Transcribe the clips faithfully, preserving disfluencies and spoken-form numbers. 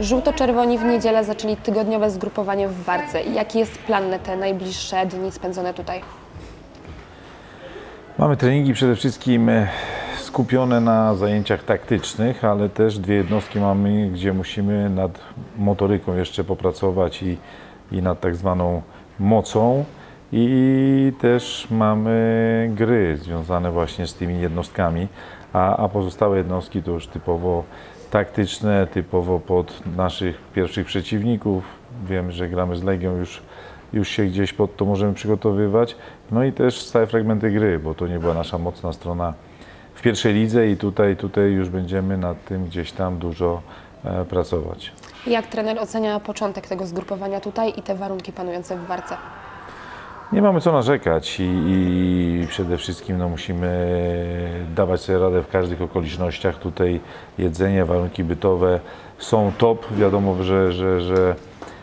Żółto-czerwoni w niedzielę zaczęli tygodniowe zgrupowanie w Warce. Jaki jest plan na te najbliższe dni spędzone tutaj? Mamy treningi przede wszystkim skupione na zajęciach taktycznych, ale też dwie jednostki mamy, gdzie musimy nad motoryką jeszcze popracować i, i nad tak zwaną mocą. I też mamy gry związane właśnie z tymi jednostkami, a, a pozostałe jednostki to już typowo taktyczne, typowo pod naszych pierwszych przeciwników. Wiem, że gramy z Legią, już, już się gdzieś pod to możemy przygotowywać. No i też stałe fragmenty gry, bo to nie była nasza mocna strona w pierwszej lidze i tutaj, tutaj już będziemy nad tym gdzieś tam dużo e, pracować. Jak trener ocenia początek tego zgrupowania tutaj i te warunki panujące w Warce? Nie mamy co narzekać i, i przede wszystkim no, musimy dawać sobie radę w każdych okolicznościach. Tutaj jedzenie, warunki bytowe są top. Wiadomo, że, że, że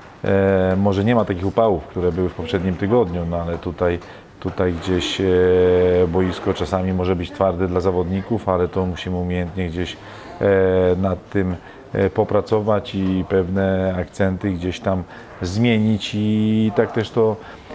e, może nie ma takich upałów, które były w poprzednim tygodniu, no ale tutaj, tutaj gdzieś e, boisko czasami może być twarde dla zawodników, ale to musimy umiejętnie gdzieś e, nad tym e, popracować i pewne akcenty gdzieś tam zmienić i tak też to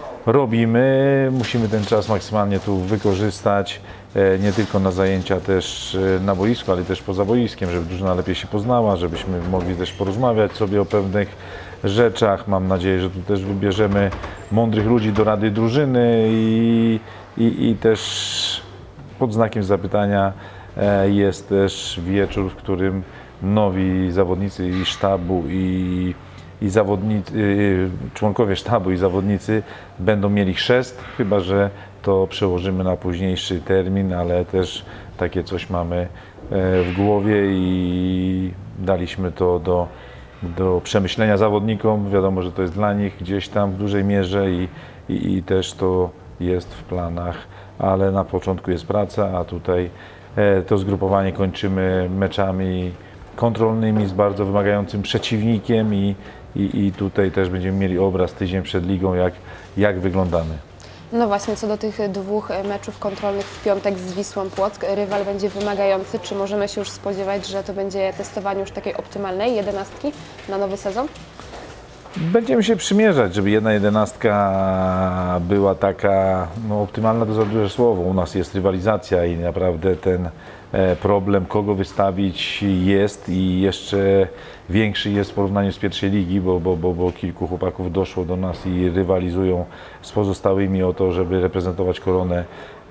robimy. Musimy ten czas maksymalnie tu wykorzystać, nie tylko na zajęcia też na boisku, ale też poza boiskiem, żeby drużyna lepiej się poznała, żebyśmy mogli też porozmawiać sobie o pewnych rzeczach. Mam nadzieję, że tu też wybierzemy mądrych ludzi do rady drużyny i, i, i też pod znakiem zapytania jest też wieczór, w którym nowi zawodnicy i sztabu i i zawodnicy, członkowie sztabu i zawodnicy będą mieli chrzest, chyba że to przełożymy na późniejszy termin, ale też takie coś mamy w głowie i daliśmy to do, do przemyślenia zawodnikom. Wiadomo, że to jest dla nich gdzieś tam w dużej mierze i, i, i też to jest w planach, ale na początku jest praca, a tutaj to zgrupowanie kończymy meczami kontrolnymi z bardzo wymagającym przeciwnikiem i, i, i tutaj też będziemy mieli obraz tydzień przed ligą, jak, jak wyglądamy. No właśnie, co do tych dwóch meczów kontrolnych w piątek z Wisłą Płock, rywal będzie wymagający. Czy możemy się już spodziewać, że to będzie testowanie już takiej optymalnej jedenastki na nowy sezon? Będziemy się przymierzać, żeby jedna jedenastka była taka, no optymalna to za duże słowo. U nas jest rywalizacja i naprawdę ten problem, kogo wystawić jest i jeszcze większy jest w porównaniu z pierwszej ligi, bo, bo, bo, bo kilku chłopaków doszło do nas i rywalizują z pozostałymi o to, żeby reprezentować koronę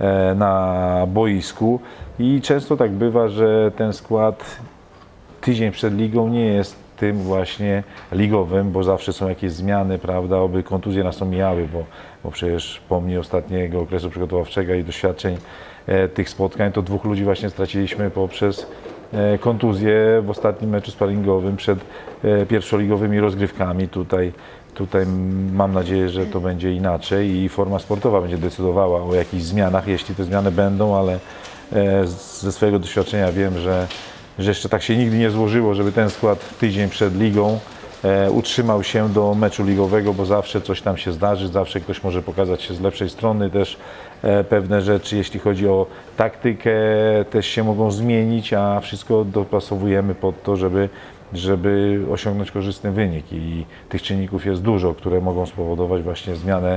na boisku. I często tak bywa, że ten skład tydzień przed ligą nie jest tym właśnie ligowym, bo zawsze są jakieś zmiany, prawda, oby kontuzje nas omijały, bo, bo przecież pomni ostatniego okresu przygotowawczego i doświadczeń e, tych spotkań, to dwóch ludzi właśnie straciliśmy poprzez e, kontuzję w ostatnim meczu sparingowym przed e, pierwszoligowymi rozgrywkami. Tutaj, tutaj mam nadzieję, że to będzie inaczej i forma sportowa będzie decydowała o jakichś zmianach, jeśli te zmiany będą, ale e, ze swojego doświadczenia wiem, że że jeszcze tak się nigdy nie złożyło, żeby ten skład tydzień przed ligą e, utrzymał się do meczu ligowego, bo zawsze coś tam się zdarzy, zawsze ktoś może pokazać się z lepszej strony, też e, pewne rzeczy, jeśli chodzi o taktykę, też się mogą zmienić, a wszystko dopasowujemy pod to, żeby, żeby osiągnąć korzystny wynik i tych czynników jest dużo, które mogą spowodować właśnie zmianę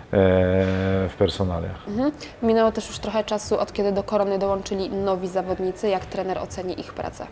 w personaliach. Mhm. Minęło też już trochę czasu, od kiedy do Korony dołączyli nowi zawodnicy. Jak trener oceni ich pracę?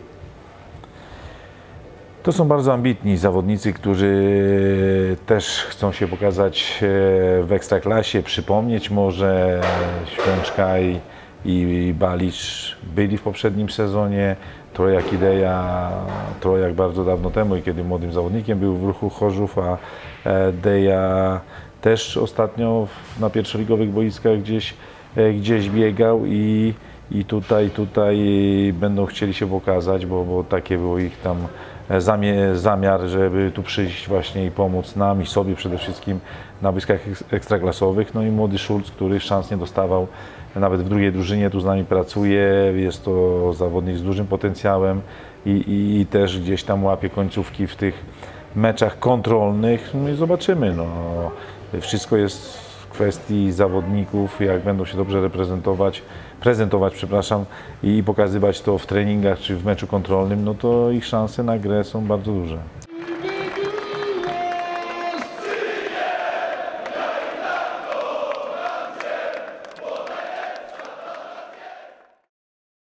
To są bardzo ambitni zawodnicy, którzy też chcą się pokazać w Ekstraklasie, przypomnieć może Świączka i, i Balicz byli w poprzednim sezonie, Trojak Ideja, Trojak bardzo dawno temu i kiedy młodym zawodnikiem był w Ruchu Chorzów, a Deja też ostatnio na pierwszoligowych boiskach gdzieś, gdzieś biegał i, i tutaj, tutaj będą chcieli się pokazać, bo, bo takie było ich tam zamiar, żeby tu przyjść właśnie i pomóc nam i sobie przede wszystkim na boiskach ekstraklasowych. No i młody Schulz, który szans nie dostawał nawet w drugiej drużynie, tu z nami pracuje, jest to zawodnik z dużym potencjałem i, i, i też gdzieś tam łapie końcówki w tych meczach kontrolnych. No i zobaczymy. No. Wszystko jest w kwestii zawodników, jak będą się dobrze reprezentować, prezentować, przepraszam, i pokazywać to w treningach czy w meczu kontrolnym, no to ich szanse na grę są bardzo duże.